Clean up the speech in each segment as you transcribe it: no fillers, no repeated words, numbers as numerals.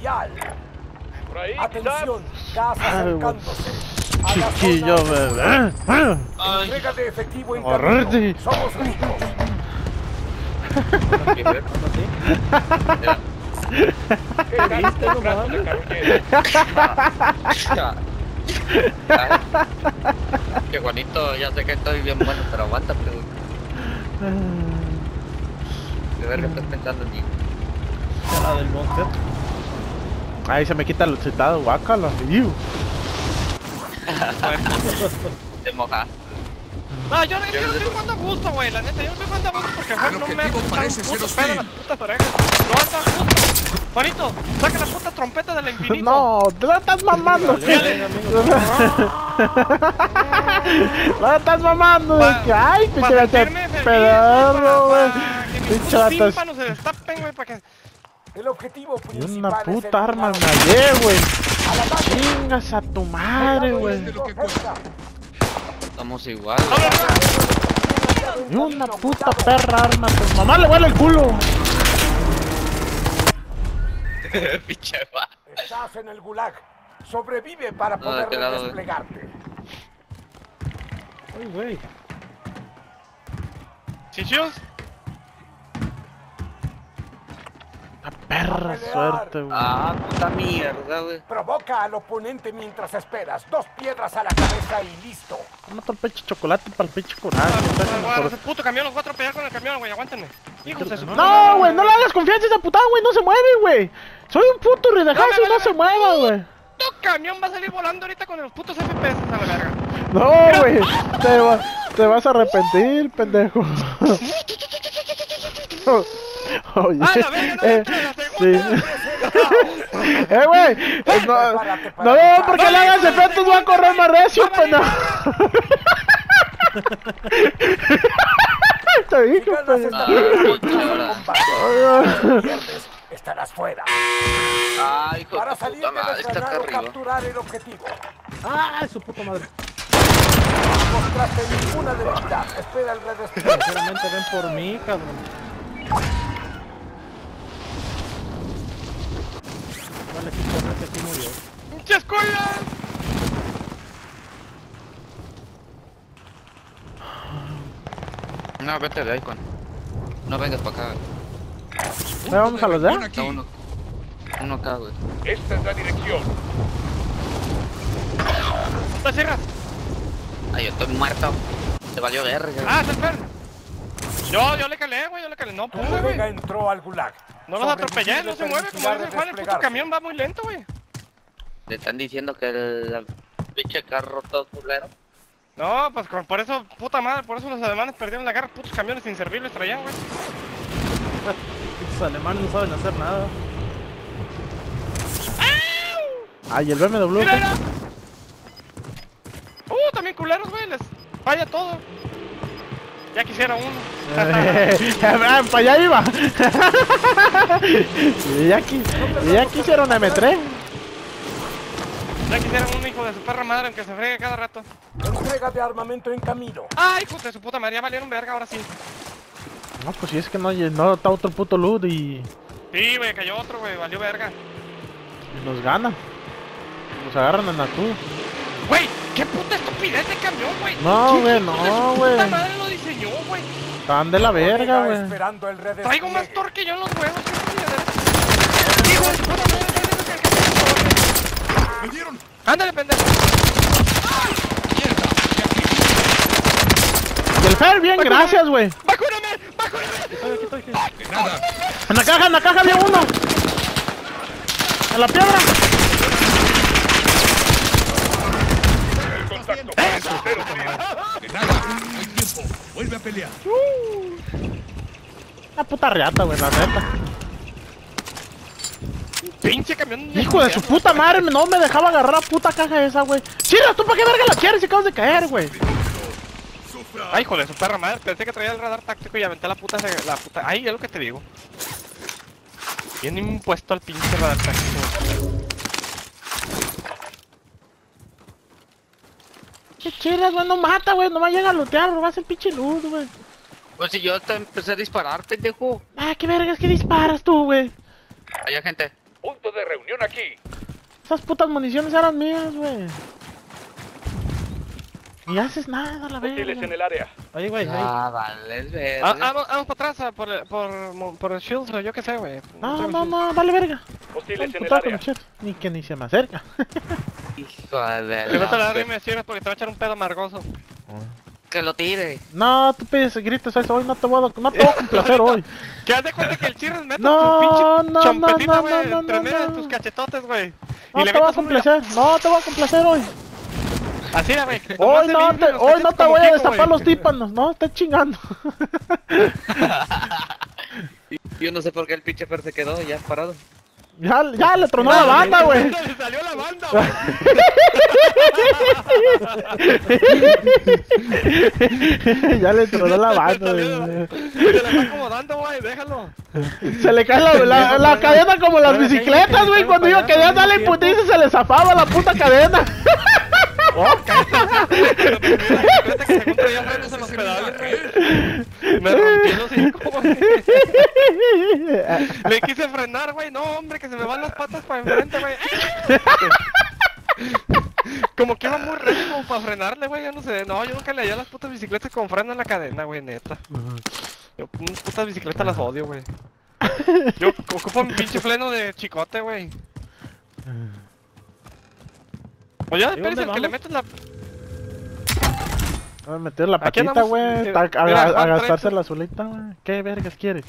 vial. Por ahí, Atención, gas acercándose. A la Chiquillo, zona ¿verdad? Entrega de efectivo en Correte. camino. Somos ricos. ¿Qué viste, no mames? Que Juanito, ya sé que estoy bien bueno, pero aguántate, güey. De ver que estás pensando en mí. La del monte. Ahí se me quita el excitado, guácala, tío. Te mojas. No, yo no estoy jugando a gusto, güey, la neta, yo no estoy jugando a gusto porque Juan no me parece un puto pedo en las putas orejas. No anda a gusto. Juanito, saca la puta trompeta del infinito. No, te la estás mamando. La estás mamando. Ay, pinche lata pedorro, güey. Pinche lata. Tímpanos se destapen, güey, para que... El objetivo Y principal una es puta eliminar arma los- me hallé, güey. ¡A la base! Chingas a tu madre, güey. Estamos igual. Y una puta perra arma. Tu mamá le huele el culo. Pinche va. Estás en el gulag. Sobrevive para No, poder de este lado, desplegarte. Ay, güey. ¿Chichos? Una perra suerte, güey. Ah, puta mierda, güey. Provoca al oponente mientras esperas. 2 piedras a la cabeza y listo. Mata el pinche chocolate para el pinche coraje. Ese puto camión los voy a atropellar con el camión, güey, aguántenme. Hijos de su puta No, madre. güey, no le hagas confianza a esa putada, güey. No se mueve, güey. Soy un puto ridejazo y no se mueva, güey. Tu camión va a salir volando ahorita con los putos FPS a la verga. No, güey. Te vas a arrepentir, pendejo. Oye, Ah, la verga, no entra la sí. segunda. Güey, no, porque le hagas efectos, va a correr más recio, pendejo. Te dije, Si ganas pendejo. esta pierdes, estarás fuera. Ay, hijo Para de salir puta madre, debes está ganar acá o arriba. capturar el objetivo. Ay, su puta madre. No mostraste ninguna debilidad. Espera el redespliegue. Sinceramente ven por mí, cabrón. Vale, aquí corre, que aquí murió. ¡Pinches culas! No, vete de ahí, Juan. No vengas para acá. Vamos a los de. Está uno. Uno acá, güey. Esta es la dirección. ¿Te cierras? Ay, yo estoy muerto. Se valió verga. Ah, se espera. Yo le calé, güey, yo le calé. No, Tu pude, güey. colega entró al gulag. No los atropellé, no se mueve, como dice el Juan, el puto camión va muy lento, güey. Le están diciendo que el pinche carro todo culero. No, pues por eso, puta madre, por eso los alemanes perdieron la guerra, putos camiones inservibles traían, güey. Los alemanes no saben hacer nada. Ay, el BMW. ¡Mira, mira! También culeros, güey, les falla todo. Ya quisiera uno. Para allá iba. Y ya quisieron M3. Ya quisiera un hijo de su perra madre aunque se fregue cada rato. Entrega de armamento en camino. Ay, hijo de su puta madre, ya valieron verga ahora sí. No, pues si es que no está otro puto loot y Sí, güey, cayó otro, güey, valió verga. nos ganan. Nos agarran en la tú. Güey, qué puta estupidez de camión, güey. No, ¿Quién güey, hijo de no, su güey. puta madre lo diseñó, güey. Están de la verga, Colega güey. esperando el redespliegue. Traigo más torque yo en los huevos. ¿Qué hijo de su puta madre? ¡Me dieron! Ándale, pendejo. Y el Fer, bien, gracias, güey. ¡Vacúname! ¡Vacúname! De nada. En la caja había uno. En la piedra. El contacto para el soltero, De nada. No hay tiempo. Vuelve a pelear. Una puta reata, güey, la neta. Pinche camión. Hijo de su puta madre, no me dejaba agarrar la puta caja esa, güey. Chira, ¿tú para qué verga la quieres si acabas de caer, güey? Sufra. Ay, hijo de su perra madre, pensé que traía el radar táctico y aventé la puta. Ay, es lo que te digo. Bien impuesto al pinche radar táctico. Qué chidas, güey, no mata, güey, nomás llega a lootear, robas el pinche loot, güey. Pues si yo te empecé a disparar, pendejo. Ah, qué vergas, que disparas tú, güey. Allá, gente. Punto de reunión aquí. Esas putas municiones eran mías, güey. Ni haces nada, la Hostiles en verga. el área. Oye, güey, ahí. Vale, es verga. Vamos para atrás, por el shield, o yo qué sé, güey. No, vale verga. Hostiles en el Putado con área. el chef. Ni que ni se me acerca. Hijo de Que no te la la... agarre y me sirves porque te va a echar un pedo amargoso. Que lo tire. No, tú pides gritos eso, hoy no te voy a complacer hoy. Que haz de cuenta que el chirres mete No, tu pinche no, chompetita, no, güey, no, entre no, medio de no. tus cachetotes, güey. No te voy a complacer, no te voy a complacer hoy. Así era, güey. Hoy no te voy a destapar los tímpanos, no, estás chingando. Yo no sé por qué el pinche Fer se quedó ya parado. Ya le tronó la banda, güey. Le salió la banda, güey. Ya le tronó la banda, güey. Se le va acomodando, güey, déjalo. Se le cae la cadena como las bicicletas, güey. Cuando yo quería darle putiza se le zafaba la puta cadena. Oh, cállate. Que según traía frenos en los pedales, güey. Me rompí los cinco, güey. Le quise frenar, güey. No, hombre, que se me van las patas para enfrente, güey. Como que iba muy recio como para frenarle, güey. Yo no sé. No, yo nunca le hallé las putas bicicletas con freno en la cadena, güey, neta. Yo unas putas bicicletas las odio, güey. Yo ocupo mi pinche freno de chicote, güey. Oye, espérate, el que le metes la... Voy a meter la Aquí patita, andamos, güey. mira, A Juan, gastarse trae la azulita, güey. ¿Qué vergas quieres?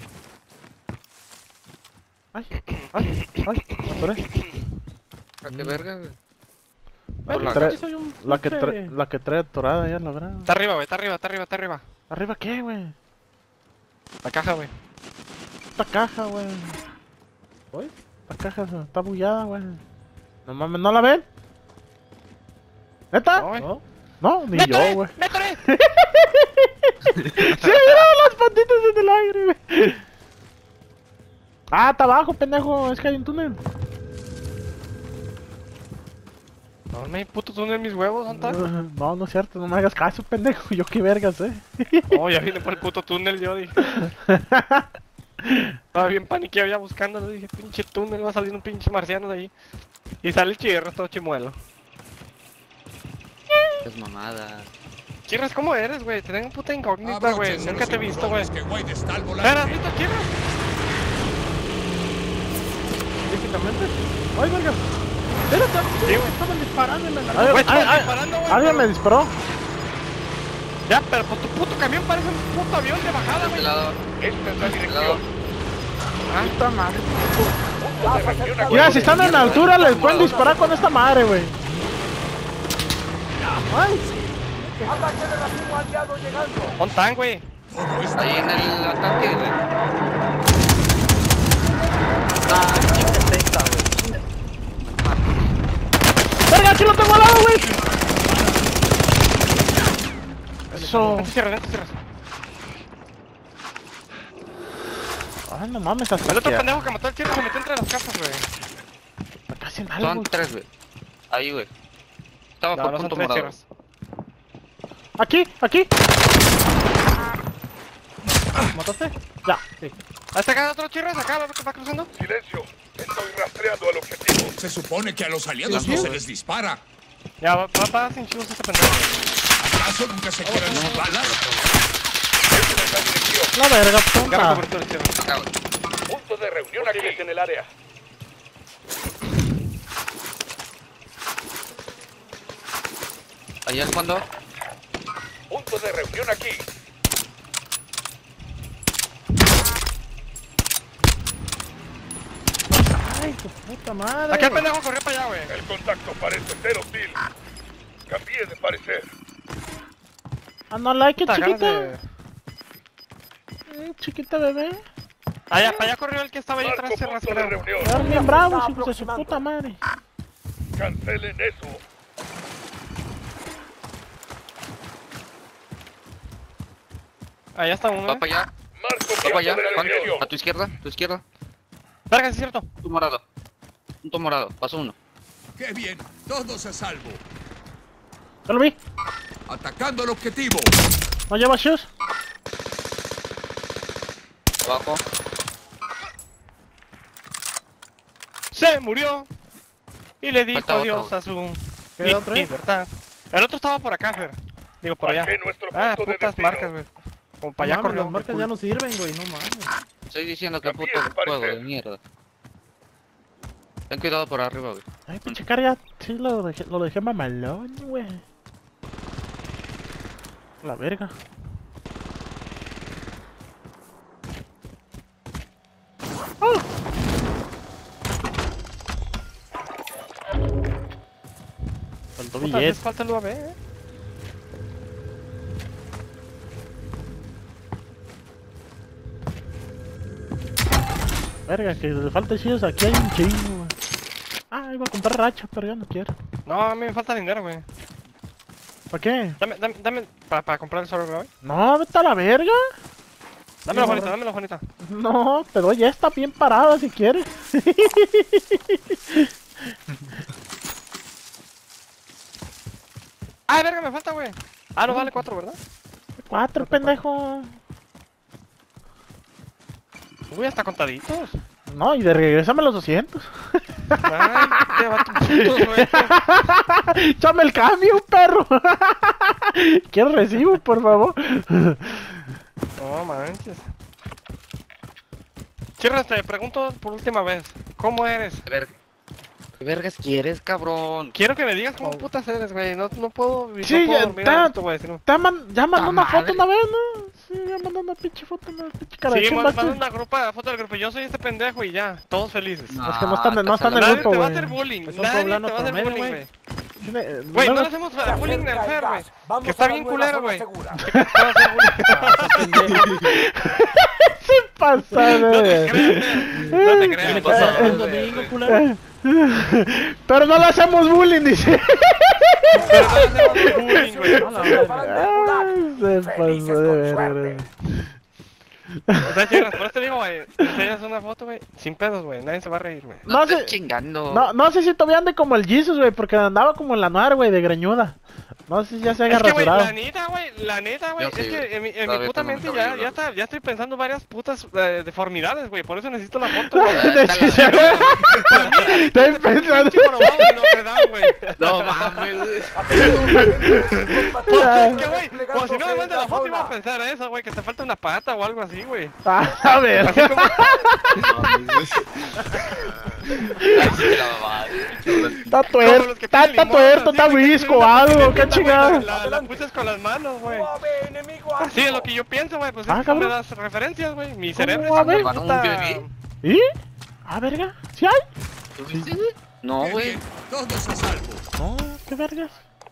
Ay, por ahí. ¿A qué verga, güey? La que trae atorada ya, la verdad. Está arriba, güey, está arriba. ¿Arriba qué, güey? La caja, güey. Esta caja, güey. ¿Oye? La caja está bullada, güey. No mames, ¿no la ven? ¿Neta? No, güey. No, ni yo, güey. ¡Métale! ¡Sí, mira las patitas en el aire, güey! Ah, está abajo, pendejo. Es que hay un túnel. No me puto túnel mis huevos, ¿dónde está? No, no es cierto. No me hagas caso, pendejo. Yo qué vergas, Oh, ya vine por el puto túnel, yo dije. Estaba bien paniqueado ya buscándolo, dije, pinche túnel, va a salir un pinche marciano de ahí. Y sale el Chirras todo chimuelo. Es mamada. Chirras, ¿cómo eres, güey? Te tengo puta incógnita, güey. Nunca te he visto, güey. Que White está al ¿Pero has volante. visto a Chirras? Físicamente. ¡Ay, verga! Espérate, Sí, güey. estaban disparando en la Güey, estaban disparando, güey. Alguien me disparó. Ya, pero pues tu puto camión parece un puto avión de bajada, De güey. este lado. Esta es la De este lado. dirección. Puta madre. Punto de reunión aquí. Mira, si están en altura les pueden disparar con esta madre, güey. ¡Ay! Ataque de racimo aliado llegando. ¿Dónde están, güey? Todo está Ahí en el ataque, güey. ¡Verga, aquí lo tengo al lado, güey! Eso. Vete, cierras. Ay, no mames, hasta El otro que... pendejo que mató al Chirras se metió entre las casas, güey. Casi en algo. Son 3, güey. Ahí, güey. Estaba No, por no son punto 3 morado. Chirras. Aquí. ¿Mataste? Ya, sí. ¿Hasta acá otro Chirras? ¿Acá lo que va cruzando? Silencio. Estoy rastreando al objetivo. Se supone que a los aliados no se les dispara. Ya, va sin chivos este pendejo. ¿Acaso nunca se quedan sus balas? Esta es la dirección. La verga, Agarra puta. cobertura, Chirras. Acá, güey. Punto de reunión aquí. En el área. Allá al fondo. Punto de reunión aquí. Ay, tu puta madre. Aquí el pendejo corrió para allá, güey. El contacto parece ser hostil. Cambié de parecer. Ah, no like it, Puta, ganas chiquita. de- Chiquita bebé. Allá, para allá corrió el que estaba ahí atrás, Marco Chirras, punto de creo. reunión. Quedaron bien bravos, hijos de su puta madre. Cancelen eso. Allá está uno, Va para allá. Marco Va para punto allá. de Juan. reunión. A tu izquierda. Tu izquierda. Verga, sí es cierto. Punto morado. Punto morado. Paso 1. ¡Qué bien! Todos a salvo. Ya lo vi. Atacando el objetivo. ¿No lleva shoes? Abajo. se murió y le dijo Falta adiós otro. a su ¿Qué otro? libertad. El otro estaba por acá, Fer. Digo, por allá. Marqué nuestro Ah, punto de putas destino. marcas, güey. Como para allá No mames, corrió. las marcas ya no sirven, güey, no mames. Estoy diciendo que Cambié puto de parecer. juego de mierda. Ten cuidado por arriba, güey. Ay, pinche carga, sí lo dejé mamalón, güey. La verga. ¡Oh! Faltó Puta, billete. les falta el UAV, Verga, que le falta chidos, aquí hay un chingo, güey. Ah, iba a comprar racha, pero ya no quiero. No, a mí me falta dinero, güey. ¿Para qué? Dame para comprar el sobre, güey. No, vete a la verga. Dámelo, Juanita, dámelo, Juanita. No, te doy esta bien parada si quieres. Ah, verga, me falta, güey. Ah, no vale 4, ¿verdad? 4, pendejo. Uy, hasta contaditos. No, y de regresame los 200. Ay, qué vato puto, güey. Échame el cambio, perro. Quiero recibo, por favor. No manches. Chirras, te pregunto por última vez. ¿Cómo eres? ¿Qué vergas quieres, cabrón? Quiero que me digas cómo putas eres, güey. No puedo, Sí, no puedo ya dormir está. a gusto, güey. Si no... Ya mandó una madre. foto una vez, ¿no? Sí, ya mandó una pinche foto, una pinche cara de Sí, chimba, manda sí. una foto del grupo. Yo soy este pendejo y ya. Todos felices. Es que no están en el Nadie grupo, te va a güey. hacer bullying. Es un Nadie te poblano va a hacer promedio, bullying, güey. güey. No Güey, no le- le hacemos bullying al Fer, güey. Vamos Que está a la bien nueva culero, zona güey. segura. Te va a hacer bullying. pasa de... No te creas, pasado, el güey. Pero no le hacemos bullying, dice. Pero no le hacemos bullying, güey. Ay, se Felices pasó de con verga. O sea, Chirras, por eso te digo, güey. Enseñas una foto, güey. Sin pedos, güey. Nadie se va a reír, güey. No No estés sé, chingando. no sé si todavía ande como el Jesus, güey, porque andaba como en la noir, güey, de greñuda. No sé si ya se haya Es que, güey, rasurado. la neta, güey, Yo es sí, que güey. en mi Todavía puta tengo mente mi cabello, ya estoy pensando varias putas deformidades, güey, por eso necesito la foto, De güey. hecho, estoy pensando. Pinche jorobado de Notre Dame, güey. No mames, güey. Pues, es que, güey, como si no me manda la foto iba a pensar eso, güey, que te falta una pata o algo así, güey. A ver. Así como... Ay, sí te la mamada. Está como tuerto, los que está tienen limón, tuerto, así, está güey, que visco, tienen una algo, qué patineta, chingado. güey, La puchas con las manos, güey. enemigo Sí, es lo que yo pienso, güey, pues Ah, es que no me cabrón. das referencias, güey. Mi ¿Cómo? cerebro A es ver. una puta... ¿Y? Ah, verga, ¿sí hay? ¿Tú viste, güey? No, Qué güey. bien, todos a salvo. No, qué vergas.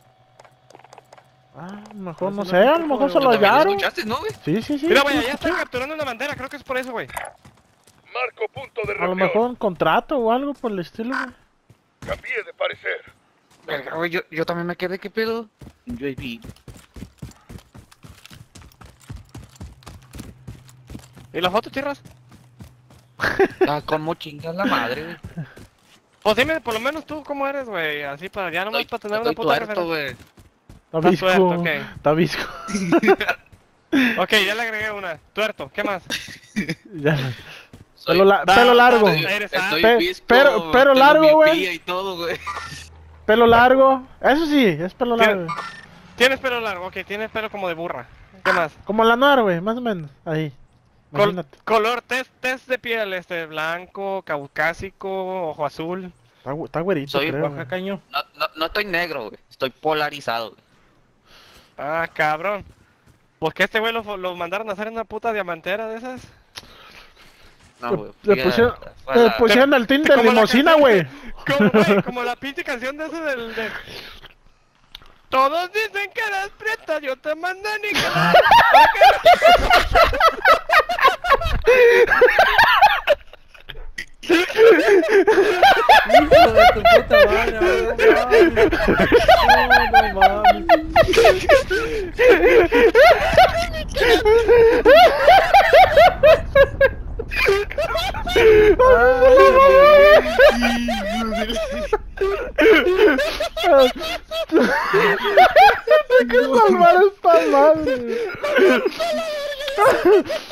Ah, mejor no sé, a lo mejor se lo ¿Tú también hallaron. escuchaste, no, güey? Sí, sí, sí. Mira, sí, güey, allá escuché. están capturando una bandera, creo que es por eso, güey. Marco punto de A lo reunión. mejor un contrato o algo por el estilo, güey. Cambié de parecer. Verga, güey, yo también me quedé, ¿qué pedo? Yo vi. ¿Y la foto, Chirras? Ah, como chingas la madre, güey. Pues dime, por lo menos tú, ¿cómo eres, güey? Así para ya nomás para tener una Estoy puta tuerto, referencia. güey. Está Está visco, tuerto, ok. está visco. Ok, ya le agregué una. Tuerto, ¿qué más? Ya. Soy- Pelo largo. Eres Estoy Pe- visco, pero tengo largo, mi güey. pilla y todo, güey. Pelo largo. Eso sí, es pelo ¿Qué? largo. Tienes pelo largo, ok, tienes pelo como de burra. ¿Qué más? Como la noir, güey, más o menos. Ahí. Imagínate. Color, test de piel, blanco, caucásico, ojo azul. Está güerito, Soy creo. güey. Oaxacaño. No estoy negro, güey. Estoy polarizado, güey. Ah, cabrón. ¿Por qué este güey lo mandaron a hacer en una puta diamantera de esas? No, güey. Le fui a- pusieron, fue a le la- pusieron el tinte de Como la limosina, canción- güey. Como, güey, como la pinche canción de ese de... Todos dicen que eres prieta, yo te mando ni que nada. Hijo de tu puta madre, no mames. Hay que salvar esta madre.